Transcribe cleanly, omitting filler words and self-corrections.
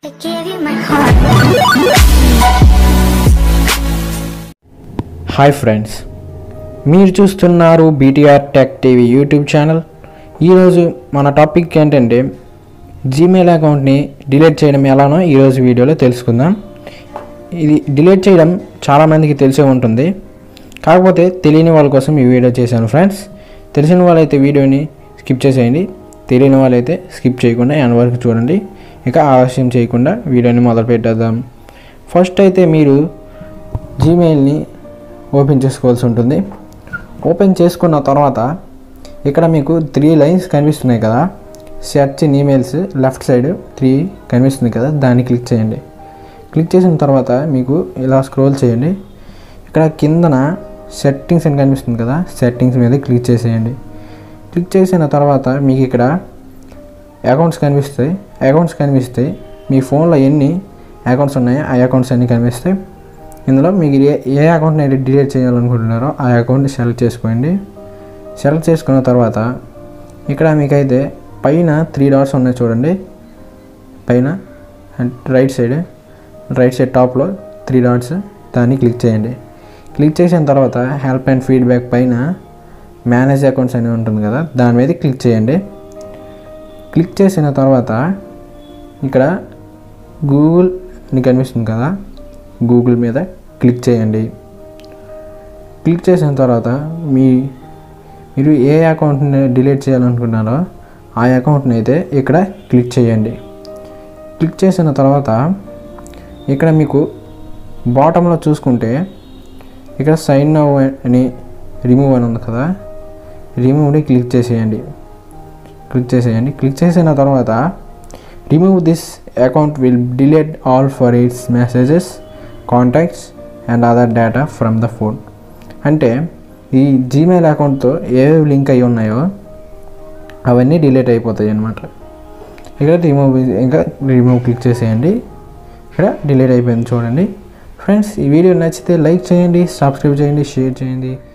I gave you my heart. Hi friends, మీరు చూస్తున్నారు BTR tech TV YouTube channel. ఈరోజు మన టాపిక్ ఏంటంటే జీమెయిల్ అకౌంట్ని డిలీట్ చేయడం ఎలానో ఈరోజు వీడియోలో తెలుసుకుందాం. ఇది డిలీట్ చేయడం చాలామందికి తెలిసే ఉంటుంది, కాకపోతే తెలియని వాళ్ళ కోసం ఈ వీడియో చేశాను ఫ్రెండ్స్. తెలిసిన వాళ్ళైతే వీడియోని స్కిప్ చేసేయండి, తెలియని వాళ్ళైతే స్కిప్ చేయకుండా ఎండ్ వరకు చూడండి. ఇక ఆలస్యం చేయకుండా వీడియోని మొదలు పెట్టేద్దాం. ఫస్ట్ అయితే మీరు జీమెయిల్ని ఓపెన్ చేసుకోవాల్సి ఉంటుంది. ఓపెన్ చేసుకున్న తర్వాత ఇక్కడ మీకు 3 లైన్స్ కనిపిస్తున్నాయి కదా, search in emails left side 3 కనిపిస్తుంది కదా, దాన్ని క్లిక్ చేయండి. క్లిక్ చేసిన తర్వాత మీకు ఇలా స్క్రోల్ చేయండి. ఇక్కడ కిందన సెట్టింగ్స్ అని కనిపిస్తుంది కదా, సెట్టింగ్స్ మీద క్లిక్ చేసేయండి. క్లిక్ చేసిన తర్వాత మీకు ఇక్కడ అకౌంట్స్ కనిపిస్తాయి. మీ ఫోన్లో ఎన్ని అకౌంట్స్ ఉన్నాయో ఆ అకౌంట్స్ అన్నీ కనిపిస్తాయి. ఇందులో మీకు ఏ అకౌంట్ని అయితే డిలీట్ చేయాలనుకుంటున్నారో ఆ అకౌంట్ని సెలెక్ట్ చేసుకోండి. సెలెక్ట్ చేసుకున్న తర్వాత ఇక్కడ మీకైతే పైన 3 డాట్స్ ఉన్నాయి చూడండి, పైన రైట్ సైడ్ టాప్లో 3 డాట్స్, దాన్ని క్లిక్ చేయండి. క్లిక్ చేసిన తర్వాత హెల్ప్ అండ్ ఫీడ్బ్యాక్ పైన మేనేజ్ అకౌంట్స్ అని ఉంటుంది కదా, దాని మీద క్లిక్ చేయండి. క్లిక్ చేసిన తర్వాత ఇక్కడ గూగుల్ అని కనిపిస్తుంది కదా, గూగుల్ మీద క్లిక్ చేయండి. క్లిక్ చేసిన తర్వాత మీరు ఏ అకౌంట్ని డిలీట్ చేయాలనుకున్నారో ఆ అకౌంట్ని అయితే ఇక్కడ క్లిక్ చేయండి. క్లిక్ చేసిన తర్వాత ఇక్కడ మీకు బాటంలో చూసుకుంటే ఇక్కడ సైన్ నౌ అని రిమూవ్ అని ఉంది కదా, రిమూవ్ని క్లిక్ చేసేయండి. క్లిక్ చేసిన తర్వాత remove this account will delete all for its messages, contacts and other data from the phone. అంటే ఈ జీమెయిల్ అకౌంట్తో ఏవేవి లింక్ అయి ఉన్నాయో అవన్నీ డిలీట్ అయిపోతాయి అన్నమాట. ఇక్కడ రిమూవ్ క్లిక్ చేసేయండి. ఇక్కడ డిలీట్ అయిపోయింది చూడండి. ఫ్రెండ్స్, ఈ వీడియో నచ్చితే లైక్ చేయండి, సబ్స్క్రైబ్ చేయండి, షేర్ చేయండి.